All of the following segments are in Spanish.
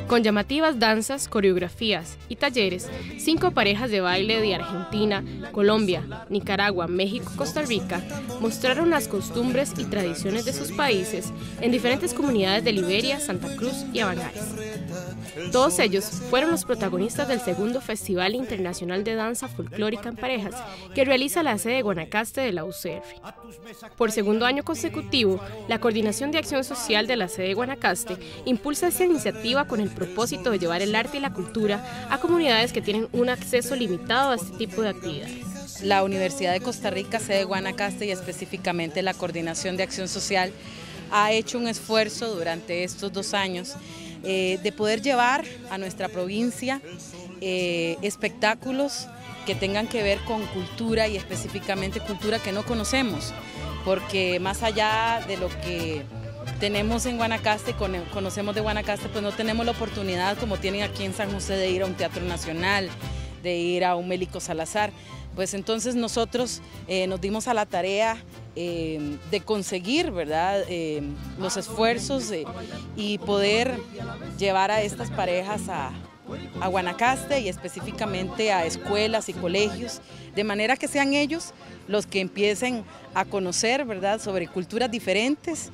Con llamativas danzas, coreografías y talleres, 5 parejas de baile de Argentina, Colombia, Nicaragua, México, Costa Rica mostraron las costumbres y tradiciones de sus países en diferentes comunidades de Liberia, Santa Cruz y Abangares. Todos ellos fueron los protagonistas del segundo Festival Internacional de Danza Folclórica en Parejas que realiza la sede de Guanacaste de la UCR. Por segundo año consecutivo, la Coordinación de Acción Social de la sede de Guanacaste impulsa esta iniciativa con el propósito de llevar el arte y la cultura a comunidades que tienen un acceso limitado a este tipo de actividades. La Universidad de Costa Rica, sede de Guanacaste, y específicamente la Coordinación de Acción Social, ha hecho un esfuerzo durante estos 2 años de poder llevar a nuestra provincia espectáculos que tengan que ver con cultura y específicamente cultura que no conocemos, porque más allá de lo que tenemos en Guanacaste, conocemos de Guanacaste, pues no tenemos la oportunidad como tienen aquí en San José de ir a un teatro nacional, de ir a un Mélico Salazar. Pues entonces nosotros nos dimos a la tarea de conseguir, ¿verdad?, los esfuerzos y poder llevar a estas parejas a Guanacaste y específicamente a escuelas y colegios, de manera que sean ellos los que empiecen a conocer, ¿verdad?, sobre culturas diferentes.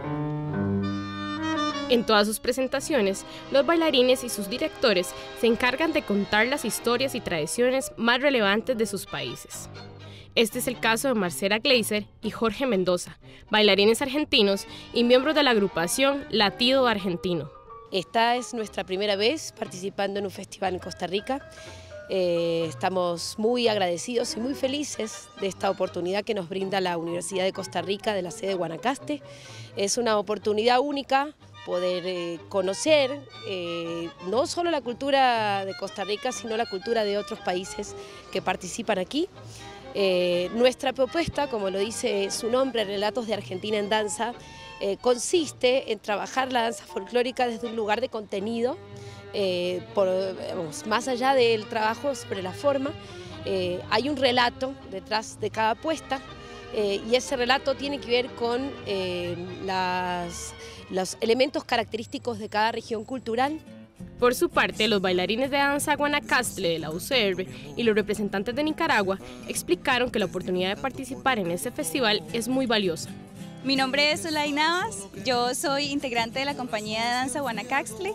En todas sus presentaciones, los bailarines y sus directores se encargan de contar las historias y tradiciones más relevantes de sus países. Este es el caso de Marcela Gleiser y Jorge Mendoza, bailarines argentinos y miembros de la agrupación Latido Argentino. Esta es nuestra primera vez participando en un festival en Costa Rica. Estamos muy agradecidos y muy felices de esta oportunidad que nos brinda la Universidad de Costa Rica de la sede de Guanacaste. Es una oportunidad única poder conocer no solo la cultura de Costa Rica, sino la cultura de otros países que participan aquí. Nuestra propuesta, como lo dice su nombre, Relatos de Argentina en Danza, consiste en trabajar la danza folclórica desde un lugar de contenido, más allá del trabajo sobre la forma. Hay un relato detrás de cada puesta y ese relato tiene que ver con los elementos característicos de cada región cultural. Por su parte, los bailarines de danza guanacastle de la UCR y los representantes de Nicaragua explicaron que la oportunidad de participar en este festival es muy valiosa. Mi nombre es Zulay Navas, yo soy integrante de la compañía de danza Guanacaste.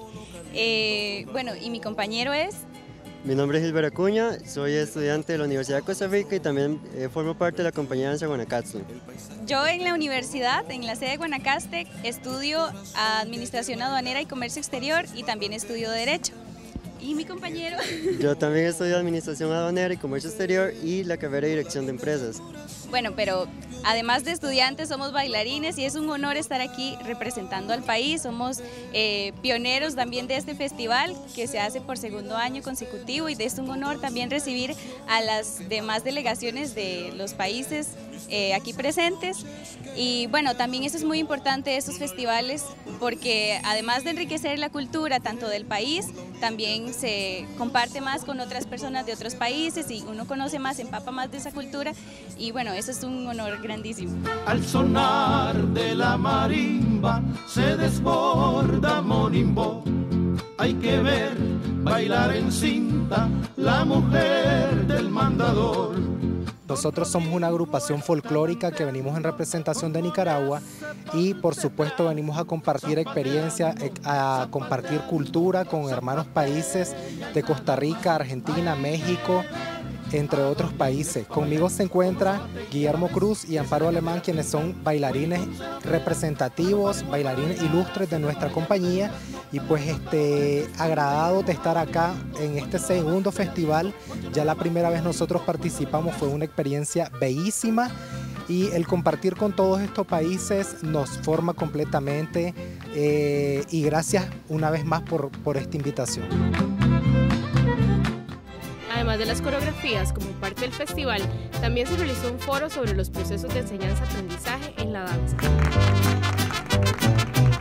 Y mi compañero es... Mi nombre es Gilbert Acuña, soy estudiante de la Universidad de Costa Rica y también formo parte de la compañía de danza Guanacaste. Yo en la universidad, en la sede de Guanacaste, estudio Administración Aduanera y Comercio Exterior y también estudio Derecho. ¿Y mi compañero? Yo también estudio Administración Aduanera y Comercio Exterior y la carrera de Dirección de Empresas. Bueno, pero además de estudiantes somos bailarines y es un honor estar aquí representando al país. Somos pioneros también de este festival que se hace por segundo año consecutivo y es un honor también recibir a las demás delegaciones de los países aquí presentes. Y bueno, también eso es muy importante de estos festivales porque además de enriquecer la cultura tanto del país, también se comparte más con otras personas de otros países y uno conoce más, empapa más de esa cultura y bueno, eso es un honor grandísimo. Al sonar de la marimba se desborda Monimbo, hay que ver bailar en cinta la mujer del mandador. Nosotros somos una agrupación folclórica que venimos en representación de Nicaragua y por supuesto venimos a compartir experiencia, a compartir cultura con hermanos países de Costa Rica, Argentina, México, entre otros países. Conmigo se encuentra Guillermo Cruz y Amparo Alemán, quienes son bailarines representativos, bailarines ilustres de nuestra compañía y pues agradados de estar acá en este segundo festival. Ya la primera vez nosotros participamos, fue una experiencia bellísima y el compartir con todos estos países nos forma completamente y gracias una vez más por esta invitación. Además de las coreografías, como parte del festival, también se realizó un foro sobre los procesos de enseñanza-aprendizaje en la danza.